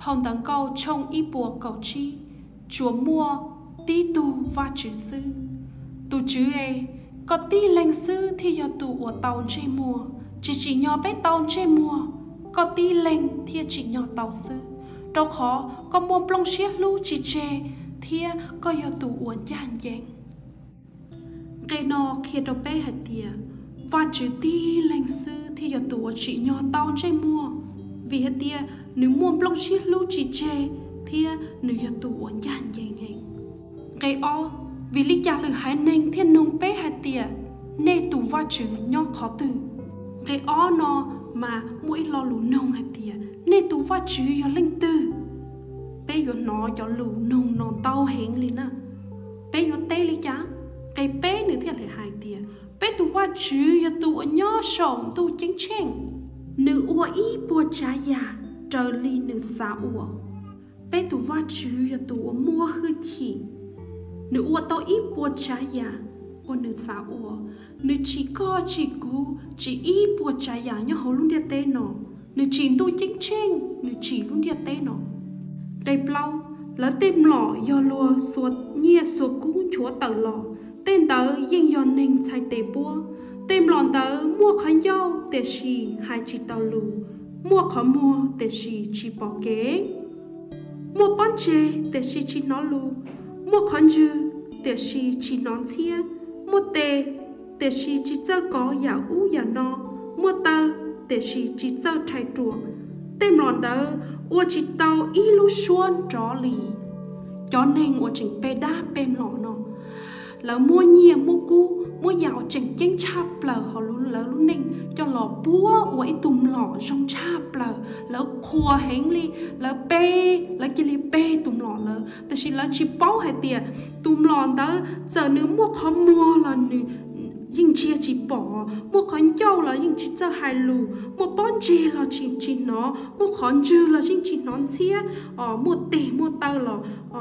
phong tấn câu trong y bùa cầu chi chúa mua tí tu và chữ sư tu chữ ấy có tí lệnh sư thì do tu ở tàu chơi mùa chỉ nhỏ bé tàu chơi mùa có tí lệnh thì chỉ nhỏ tàu sư đâu khó có mua plong xiết lu chỉ chê thì có do tu ở nhàn nhàng cái nó khi đâu bé hạt tiề và chữ tí lệnh sư thì do tu ở chỉ nhỏ tàu chơi mùa vì hạt tiề nếu mua plong xiết lu chỉ chê thì nếu do tu ở nhàn nhàng cái o vì lý do là hai nền thiên nông bé hai tia nê tụ va chữ nhỏ khó từ cái ó nó mà mỗi lo lù nông hai tia nê tụ va chữ do linh tư bé do nó cho lù nông non tao hẹn liền à bé do tê lý giá cái bé nữa thì là hai tia bé tụ va chữ do tụ nhỏ sòng tụ chính chèn nữ ua ý bùa trái già trở ly nữ xa ua bé tụ va chữ do tụ mua hư khí nữ ua tao ít bùa trái già ua nữ xa ua nữ chỉ có chỉ cú chỉ ít bùa trái già như hầu luôn địa tê nó nữ chỉ tu chính chênh nữ chỉ luôn địa tê nó cây plau lỡ tìm lọ do lùa suốt nhia suốt cú chúa tờ lọ tên tớ yên do ninh sai tê bùa tìm lọ tớ mua khăn dâu tê xì hai chỉ tàu lù mua khó mua tê xì chỉ bỏ kế mua bón chê tê xì chỉ nó lù mua khăn dư tê xì chỉ nón chia mua tê xì chỉ chơi có giả ú giả no mua tơ tê xì chỉ chơi thay trùa tên lòn tớ ua chỉ tàu y lu xuân tró lì cho nên ua chỉnh bê đá bê lọ nó lỡ mua nhia mua cú mua dạo chỉnh chén chạp lỡ họ lỡ luôn ninh cho lọ búa ua ít tùm lọ trong chạp lỡ khua hẹn li lỡ bê lỡ chỉ li bê tùm lọ lỡแต่chỉ lỡ chỉ bao hai tiền tùm lọ tớ giờ nếu mua khó mua là nữ nhưng chia chỉ bỏ mua khó châu là nhưng chỉ cho hai lù mua bón chê là chỉ nó mua khó dư là chỉ nón xía mua tê mua tơ là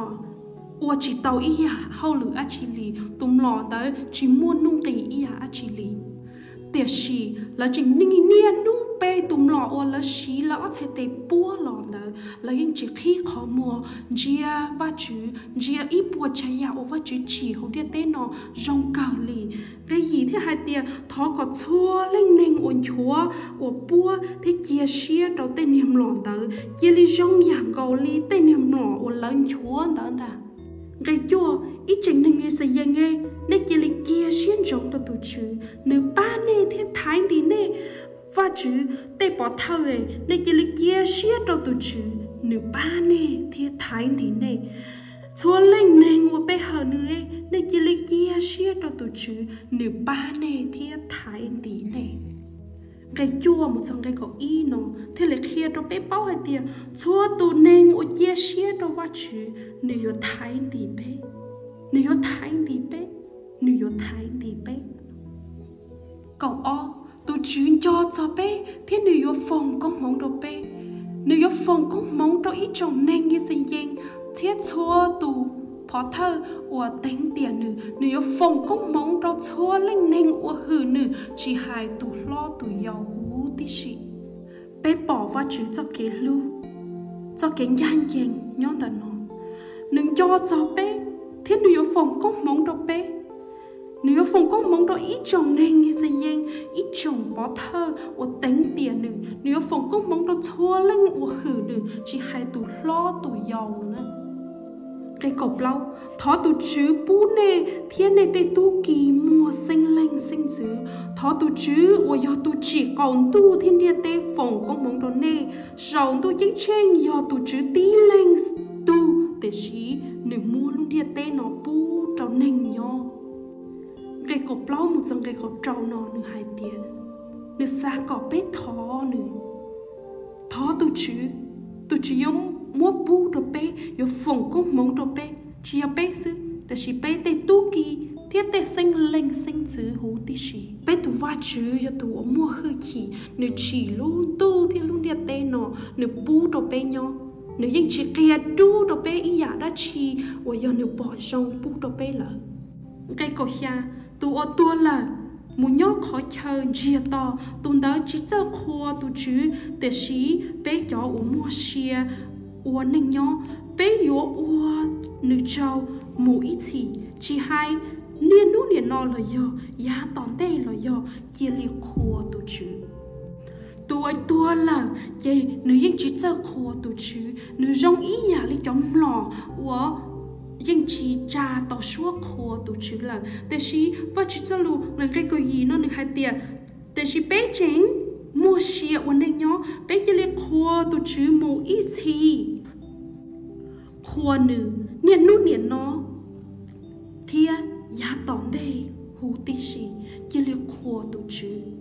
ua chỉ tàu ý à hậu lửa á chỉ lì tùm lò tới chỉ mua nung kỳ ý à chỉ lì tiệt xì là chỉ ninh nia nung bê tùm lò ua là xí là ở thế tê búa lò tới là những chỉ khi khó mua chia và chữ chia ít bùa chạy dạo và chữ chỉ hậu địa tê nó rong cờ lì cái gì thế hai tia thó có chua linh ninh ôn chúa ua búa thế kia xía đầu tên niệm lò tới kia li rong giảm cầu li tên niệm lò ua lớn chúa tới ta cái chua ít chừng nên nghe sự dân nghe nên chỉ là kia xuyên rộng tao tụi chữ nếu ba nè thiết thái thì nè và chữ tê bỏ thơ ấy nên chỉ là kia xuyên tao tụi chữ nếu ba nè thiết thái thì nè xua lên nè ngồi bé hờ nữa ấy nên chỉ là kia xuyên tao tụi chữ nếu ba nè thiết thái thì nè cái chua một dòng cái có y nó thế là kia cho bé bao hai tiền xua tụ nên ngồi kia xuyên tao và chữ nếu thái thì bé nếu thái thì bé nếu thái thì bé cậu o tôi chuyên cho bé thế nếu phòng công mong đồ bé nếu phòng công mong đồ ít trong nên như sinh viên thiết xua tụ phó thơ của tính tiền nữ nếu phòng công mong đồ xua lên nên của hử nữ chỉ hai tụ lo tụ giàu hú tí sĩ bé bỏ vào chữ cho cái lưu cho cái nhan dành nhón tờ nó đừng cho bé thế nếu phòng công mong đồ bé nếu phòng công mong đồ ít chồng nên như sinh viên ít chồng bỏ thơ của tính tiền nữ nếu phòng công mong đồ xua lên của hử nữ chỉ hai tụ lo tụ giàu nữa cái cột lâu thó tụ chữ bú nè thiên nè tê tu kỳ mùa sinh linh sinh dữ thó tụ chữ của do tụ chỉ còn tu thiên địa tê phòng công mong đồ nè rộng tụ chính trên do tụ chữ tí linh tu để xí nếu mua luôn địa tê nó bú trâu nành nhau cái cột lâu một dòng cái cột trâu nó nửa hai tiền nửa xa cỏ bếp thó nửa thó tụ chữ giống mua bu đồ bé yo phòng công mong đồ bé chỉ bé sưแต่chỉ bé tê tu kỳ thiết tê sinh linh sinh dữ hú tí chỉ bé tu va chữ yo tu mua hơi chỉ nếu chỉ luôn tu thì luôn địa tê nó nếu bu đồ bé nhau nếu những chỉ kia du đồ bé ý giả đã chi và yo nếu bỏ trong bu đồ bé lợ cái cổ xa tu ở tua là muốn nhóc khó chơi chia to tụi đó chỉ cho khoa tụi chứ để xí bé cho uống mua xia ua neng nhó bé yo ua nữ châu mù ít chỉ hai niên nú niên nọ là yo ya tòn tê là yo chia li khua tu chứ tuổi tua là vậy nữ yên chỉ chơi khua tu chứ nữ rong ý nhà li chống lò ua yên chỉ cha tao xua khua tu chứ làแต่ชีว่าchỉ chơi lu là cái gì nó nữ hai tiệtแต่ชีbé chính mua xịaวันnày nhó bé chỉ li khua tu chứ mù ít khua nữ niên nú niên nó thia ya tòn đây hú tí xì chỉ li khua tu chứ